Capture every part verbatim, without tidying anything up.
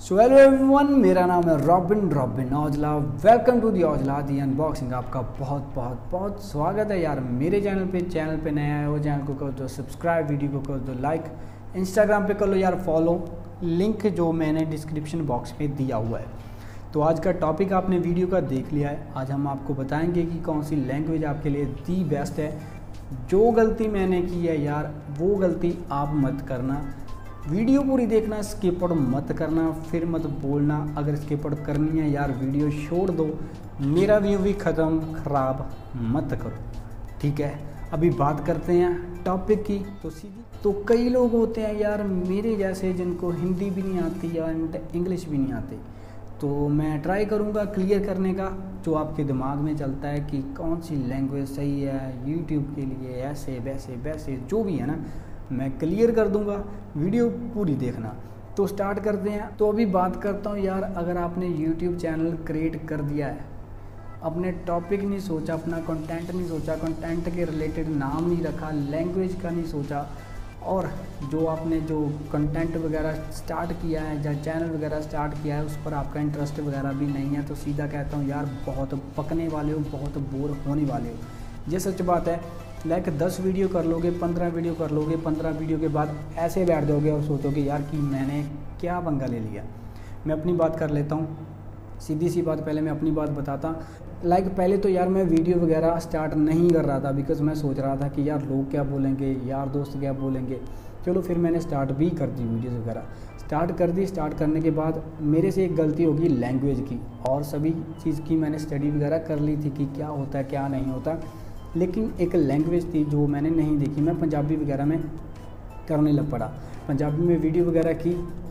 So hello everyone, मेरा नाम है Robin Robin Aujla. Welcome to the Aujla दी अनबॉक्सिंग। आपका बहुत बहुत बहुत स्वागत है यार मेरे चैनल पे। चैनल पे नया है वो चैनल को कर दो सब्सक्राइब, वीडियो को कर दो लाइक, इंस्टाग्राम पे कर लो यार फॉलो, लिंक जो मैंने डिस्क्रिप्शन बॉक्स में दिया हुआ है। तो आज का टॉपिक आपने वीडियो का देख लिया है। आज हम आपको बताएंगे कि कौन सी लैंग्वेज आपके लिए दी बेस्ट है। जो गलती मैंने की है यार वो गलती आप मत करना। वीडियो पूरी देखना, स्किप आउट मत करना, फिर मत बोलना अगर स्किप आउट करनी है यार वीडियो छोड़ दो। मेरा व्यू भी ख़त्म ख़राब मत करो, ठीक है। अभी बात करते हैं टॉपिक की। तो सीधी तो कई लोग होते हैं यार मेरे जैसे जिनको हिंदी भी नहीं आती या इंग्लिश भी नहीं आती। तो मैं ट्राई करूँगा क्लियर करने का जो आपके दिमाग में चलता है कि कौन सी लैंग्वेज सही है यूट्यूब के लिए, ऐसे वैसे वैसे जो भी है ना मैं क्लियर कर दूंगा। वीडियो पूरी देखना। तो स्टार्ट करते हैं। तो अभी बात करता हूँ यार, अगर आपने यूट्यूब चैनल क्रिएट कर दिया है, अपने टॉपिक नहीं सोचा, अपना कंटेंट नहीं सोचा, कंटेंट के रिलेटेड नाम नहीं रखा, लैंग्वेज का नहीं सोचा, और जो आपने जो कंटेंट वगैरह स्टार्ट किया है या चैनल वगैरह स्टार्ट किया है उस पर आपका इंटरेस्ट वगैरह भी नहीं है, तो सीधा कहता हूँ यार बहुत पकने वाले हो, बहुत बोर होने वाले हो। ये सच बात है। लाइक दस वीडियो कर लोगे, पंद्रह वीडियो कर लोगे, पंद्रह वीडियो के बाद ऐसे बैठ जाओगे और सोचोगे यार कि मैंने क्या पंगा ले लिया। मैं अपनी बात कर लेता हूँ, सीधी सी बात। पहले मैं अपनी बात बताता। लाइक पहले तो यार मैं वीडियो वगैरह स्टार्ट नहीं कर रहा था बिकॉज मैं सोच रहा था कि यार लोग क्या बोलेंगे, यार दोस्त क्या बोलेंगे। चलो फिर मैंने स्टार्ट भी कर दी, वीडियोज़ वगैरह स्टार्ट कर दी। स्टार्ट करने के बाद मेरे से एक गलती होगी लैंग्वेज की, और सभी चीज़ की मैंने स्टडी वगैरह कर ली थी कि क्या होता है क्या नहीं होता, लेकिन एक लैंग्वेज थी जो मैंने नहीं देखी। मैं पंजाबी वगैरह में करने लग पड़ा, पंजाबी में वीडियो वगैरह की।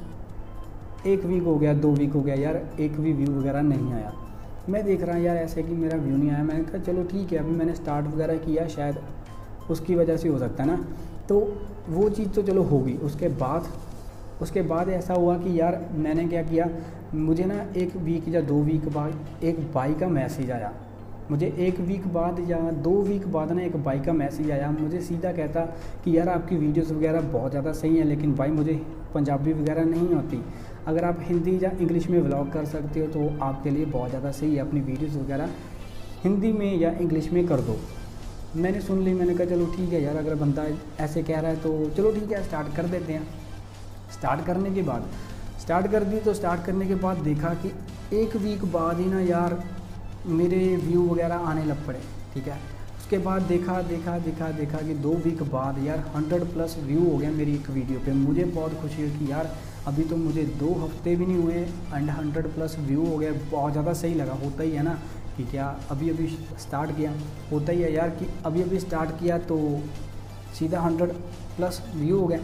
एक वीक हो गया, दो वीक हो गया यार, एक भी व्यू वगैरह नहीं आया। मैं देख रहा यार ऐसे कि मेरा व्यू नहीं आया। मैंने कहा चलो ठीक है, अभी मैंने स्टार्ट वगैरह किया, शायद उसकी वजह से हो सकता है ना। तो वो चीज़ तो चलो होगी। उसके बाद उसके बाद ऐसा हुआ कि यार मैंने क्या किया, मुझे ना एक वीक या दो वीक बाद एक भाई का मैसेज आया। मुझे एक वीक बाद या दो वीक बाद ना एक भाई का मैसेज आया। मुझे सीधा कहता कि यार आपकी वीडियोस वगैरह बहुत ज़्यादा सही है, लेकिन भाई मुझे पंजाबी वगैरह नहीं होती। अगर आप हिंदी या इंग्लिश में व्लॉग कर सकते हो तो आपके लिए बहुत ज़्यादा सही है, अपनी वीडियोस वगैरह हिंदी में या इंग्लिश में कर दो। मैंने सुन ली। मैंने कहा चलो ठीक है यार, अगर बंदा ऐसे कह रहा है तो चलो ठीक है स्टार्ट कर देते हैं। स्टार्ट करने के बाद स्टार्ट कर दी। तो स्टार्ट करने के बाद देखा कि एक वीक बाद ही ना यार मेरे व्यू वगैरह आने लग पड़े, ठीक है। उसके बाद देखा देखा देखा देखा कि दो वीक बाद यार हंड्रेड प्लस व्यू हो गया मेरी एक वीडियो पे। मुझे बहुत खुशी हुई कि यार अभी तो मुझे दो हफ्ते भी नहीं हुए एंड हंड्रेड प्लस व्यू हो गया। बहुत ज़्यादा सही लगा। होता ही है ना कि क्या अभी अभी स्टार्ट किया, होता ही है यार कि अभी अभी स्टार्ट किया तो सीधा हंड्रेड प्लस व्यू हो गया।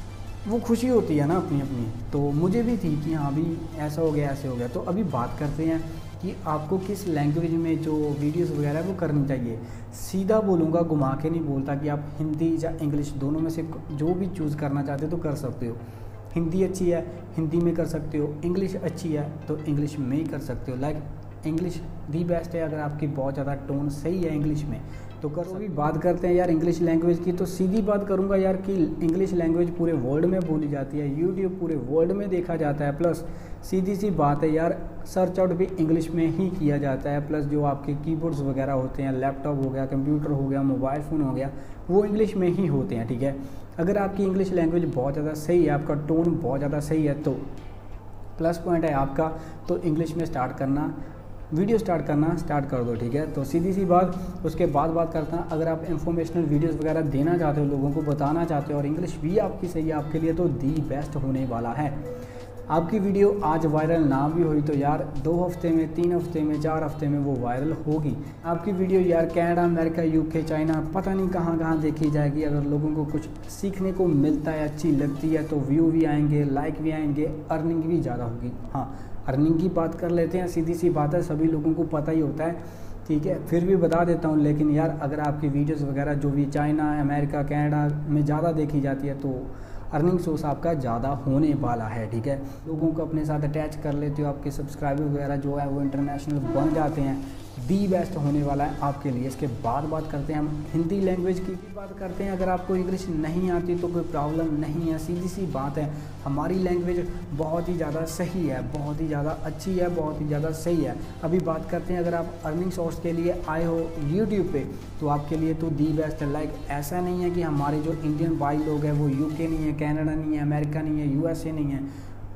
वो खुशी होती है ना अपनी अपनी। तो मुझे भी थी कि हाँ अभी ऐसा हो गया ऐसे हो गया। तो अभी बात करते हैं कि आपको किस लैंग्वेज में जो वीडियोस वगैरह वो करनी चाहिए। सीधा बोलूँगा, घुमा के नहीं बोलता कि आप हिंदी या इंग्लिश दोनों में से जो भी चूज़ करना चाहते हो तो कर सकते हो। हिंदी अच्छी है, हिंदी में कर सकते हो। इंग्लिश अच्छी है तो इंग्लिश में ही कर सकते हो। लाइक इंग्लिश दी बेस्ट है अगर आपकी बहुत ज़्यादा टोन सही है इंग्लिश में तो करो। अभी बात करते हैं यार इंग्लिश लैंग्वेज की। तो सीधी बात करूंगा यार कि इंग्लिश लैंग्वेज पूरे वर्ल्ड में बोली जाती है, यूट्यूब पूरे वर्ल्ड में देखा जाता है। प्लस सीधी सी बात है यार सर्च आउट भी इंग्लिश में ही किया जाता है। प्लस जो आपके कीबोर्ड्स वगैरह होते हैं, लैपटॉप हो गया, कंप्यूटर हो गया, मोबाइल फ़ोन हो गया, वो इंग्लिश में ही होते हैं, ठीक है। अगर आपकी इंग्लिश लैंग्वेज बहुत ज़्यादा सही है, आपका टोन बहुत ज़्यादा सही है, तो प्लस पॉइंट है आपका। तो इंग्लिश में स्टार्ट करना, वीडियो स्टार्ट करना स्टार्ट कर दो, ठीक है। तो सीधी सी बात। उसके बाद बात करता हूँ, अगर आप इंफॉर्मेशनल वीडियोस वगैरह देना चाहते हो, लोगों को बताना चाहते हो और इंग्लिश भी आपकी सही है आपके लिए, तो दी बेस्ट होने वाला है। आपकी वीडियो आज वायरल ना भी हुई तो यार दो हफ्ते में, तीन हफ्ते में, चार हफ्ते में वो वायरल होगी। आपकी वीडियो यार कनाडा, अमेरिका, यूके, चाइना, पता नहीं कहाँ कहाँ देखी जाएगी। अगर लोगों को कुछ सीखने को मिलता है, अच्छी लगती है, तो व्यू भी आएंगे, लाइक भी आएंगे, अर्निंग भी ज़्यादा होगी। हाँ, अर्निंग की बात कर लेते हैं। सीधी सी बात है, सभी लोगों को पता ही होता है, ठीक है। फिर भी बता देता हूँ। लेकिन यार अगर आपकी वीडियोस वगैरह जो भी चाइना, अमेरिका, कनाडा में ज़्यादा देखी जाती है तो अर्निंग सोर्स आपका ज़्यादा होने वाला है, ठीक है। लोगों को अपने साथ अटैच कर लेते हो, आपके सब्सक्राइबर वगैरह जो है वो इंटरनेशनल बन जाते हैं, दी बेस्ट होने वाला है आपके लिए। इसके बाद बात करते हैं हम हिंदी लैंग्वेज की बात करते हैं। अगर आपको इंग्लिश नहीं आती तो कोई प्रॉब्लम नहीं है, सीधी सी बात है, हमारी लैंग्वेज बहुत ही ज़्यादा सही है, बहुत ही ज़्यादा अच्छी है, बहुत ही ज़्यादा सही है। अभी बात करते हैं, अगर आप अर्निंग सोर्स के लिए आए हो यूट्यूब पे तो आपके लिए तो दी बेस्ट है। लाइक ऐसा नहीं है कि हमारे जो इंडियन भाई लोग हैं वो यूके नहीं है, कनाडा नहीं है, अमेरिका नहीं है, यूएसए नहीं है,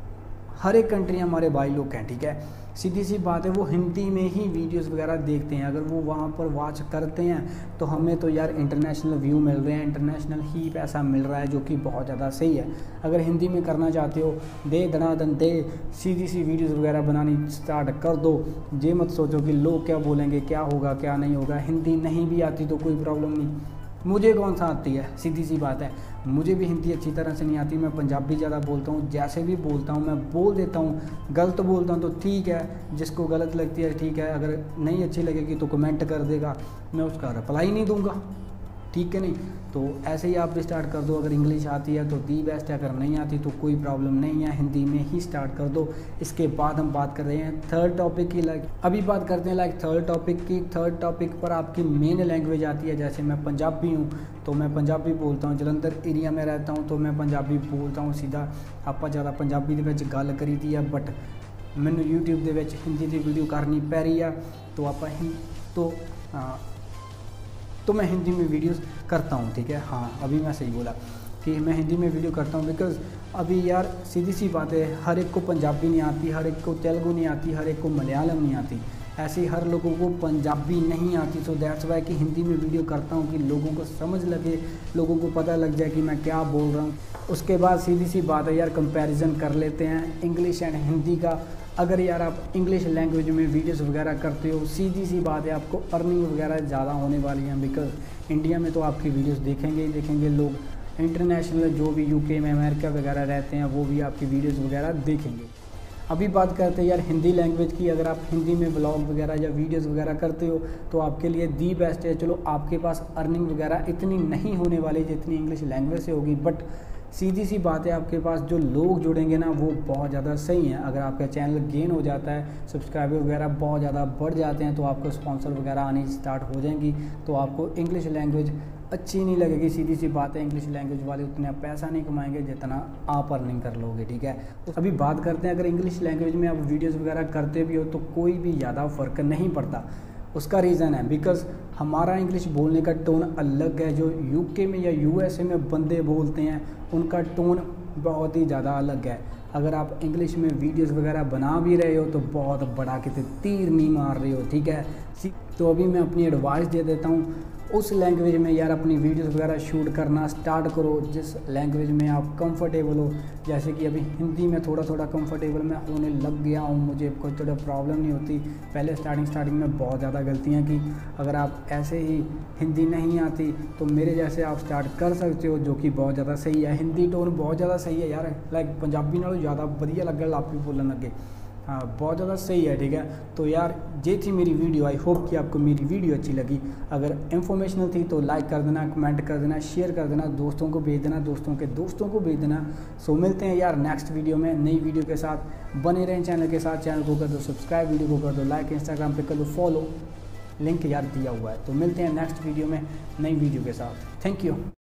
हर एक कंट्री हमारे भाई लोग हैं, ठीक है। सीधी सी बात है, वो हिंदी में ही वीडियोस वगैरह देखते हैं। अगर वो वहाँ पर वॉच करते हैं तो हमें तो यार इंटरनेशनल व्यू मिल रहे हैं, इंटरनेशनल ही पैसा मिल रहा है, जो कि बहुत ज़्यादा सही है। अगर हिंदी में करना चाहते हो, दे धनाधन दे सीधी सी वीडियोस वगैरह बनानी स्टार्ट कर दो। ये मत सोचो कि लोग क्या बोलेंगे, क्या होगा क्या नहीं होगा। हिंदी नहीं भी आती तो कोई प्रॉब्लम नहीं, मुझे कौन सा आती है, सीधी सी बात है, मुझे भी हिंदी अच्छी तरह से नहीं आती। मैं पंजाबी ज़्यादा बोलता हूँ, जैसे भी बोलता हूँ मैं बोल देता हूँ। गलत बोलता हूँ तो ठीक है, जिसको गलत लगती है ठीक है, अगर नहीं अच्छी लगेगी तो कमेंट कर देगा, मैं उसका रिप्लाई नहीं दूंगा, ठीक है नहीं। तो ऐसे ही आप भी स्टार्ट कर दो। अगर इंग्लिश आती है तो दी बेस्ट है, अगर नहीं आती तो कोई प्रॉब्लम नहीं है, हिंदी में ही स्टार्ट कर दो। इसके बाद हम बात कर रहे हैं थर्ड टॉपिक की। लाइक अभी बात करते हैं लाइक थर्ड टॉपिक की। थर्ड टॉपिक पर आपकी मेन लैंग्वेज आती है। जैसे मैं पंजाबी हूँ तो मैं पंजाबी बोलता हूँ, जलंधर एरिया में रहता हूँ तो मैं पंजाबी बोलता हूँ सीधा। आप ज़्यादा पंजाबी ਦੇ ਵਿੱਚ ਗੱਲ करी थी है, बट मैंने यूट्यूब ਦੇ ਵਿੱਚ हिंदी की वीडियो करनी पै रही है तो आप तो आ, तो मैं हिंदी में वीडियोस करता हूँ, ठीक है। हाँ, अभी मैं सही बोला कि मैं हिंदी में वीडियो करता हूँ, बिकॉज़ अभी यार सीधी सी बात है, हर एक को पंजाबी नहीं आती, हर एक को तेलुगु नहीं आती, हर एक को मलयालम नहीं आती, ऐसे ही हर लोगों को पंजाबी नहीं आती। सो दैट्स वाई कि हिंदी में वीडियो करता हूँ कि लोगों को समझ लगे, लोगों को पता लग जाए कि मैं क्या बोल रहा हूँ। उसके बाद सीधी सी बात है यार, कंपैरिजन कर लेते हैं इंग्लिश एंड हिंदी का। अगर यार आप इंग्लिश लैंग्वेज में वीडियोस वगैरह करते हो, सीधी सी बात है आपको अर्निंग वगैरह ज़्यादा होने वाली है, बिकॉज इंडिया में तो आपकी वीडियोस देखेंगे ही देखेंगे लोग, इंटरनेशनल जो भी यूके में अमेरिका वगैरह रहते हैं वो भी आपकी वीडियोस वगैरह देखेंगे। अभी बात करते हैं यार हिंदी लैंग्वेज की। अगर आप हिंदी में व्लॉग वगैरह या वीडियोस वगैरह करते हो तो आपके लिए दी बेस्ट है। चलो आपके पास अर्निंग वगैरह इतनी नहीं होने वाली जितनी इंग्लिश लैंग्वेज से होगी, बट सीधी सी बात है आपके पास जो लोग जुड़ेंगे ना वो बहुत ज़्यादा सही हैं। अगर आपका चैनल गेन हो जाता है, सब्सक्राइबर वगैरह बहुत ज़्यादा बढ़ जाते हैं तो आपको स्पॉन्सर वगैरह आनी स्टार्ट हो जाएंगी, तो आपको इंग्लिश लैंग्वेज अच्छी नहीं लगेगी। सीधी सी बात है, इंग्लिश लैंग्वेज वाले उतना पैसा नहीं कमाएंगे जितना आप अर्निंग कर लोगे, ठीक है। तो अभी बात करते हैं, अगर इंग्लिश लैंग्वेज में आप वीडियोज़ वगैरह करते भी हो तो कोई भी ज़्यादा फ़र्क नहीं पड़ता। उसका रीज़न है बिकॉज़ हमारा इंग्लिश बोलने का टोन अलग है। जो यूके में या यूएसए में बंदे बोलते हैं उनका टोन बहुत ही ज़्यादा अलग है। अगर आप इंग्लिश में वीडियोस वगैरह बना भी रहे हो तो बहुत बड़ा कितने तीर नहीं मार रहे हो, ठीक है। तो अभी मैं अपनी एडवाइस दे देता हूँ, उस लैंग्वेज में यार अपनी वीडियोस वगैरह शूट करना स्टार्ट करो जिस लैंग्वेज में आप कंफर्टेबल हो। जैसे कि अभी हिंदी में थोड़ा थोड़ा कंफर्टेबल मैं होने लग गया हूँ, मुझे कोई थोड़ा प्रॉब्लम नहीं होती। पहले स्टार्टिंग स्टार्टिंग में बहुत ज़्यादा गलतियाँ की। अगर आप ऐसे ही हिंदी नहीं आती तो मेरे जैसे आप स्टार्ट कर सकते हो, जो कि बहुत ज़्यादा सही है। हिंदी टोन बहुत ज़्यादा सही है यार, लाइक पंजाबी नालों ज़्यादा बढ़िया लगे आप भी बोलने लगे, हाँ बहुत ज़्यादा सही है, ठीक है। तो यार ये थी मेरी वीडियो। आई होप कि आपको मेरी वीडियो अच्छी लगी। अगर इन्फॉर्मेशनल थी तो लाइक कर देना, कमेंट कर देना, शेयर कर देना, दोस्तों को भेज देना, दोस्तों के दोस्तों को भेज देना। सो मिलते हैं यार नेक्स्ट वीडियो में नई वीडियो के साथ। बने रहें चैनल के साथ, चैनल को कर दो सब्सक्राइब, वीडियो को कर दो लाइक, इंस्टाग्राम पे कर दो फॉलो, लिंक यार दिया हुआ है। तो मिलते हैं नेक्स्ट वीडियो में नई वीडियो के साथ। Thank you.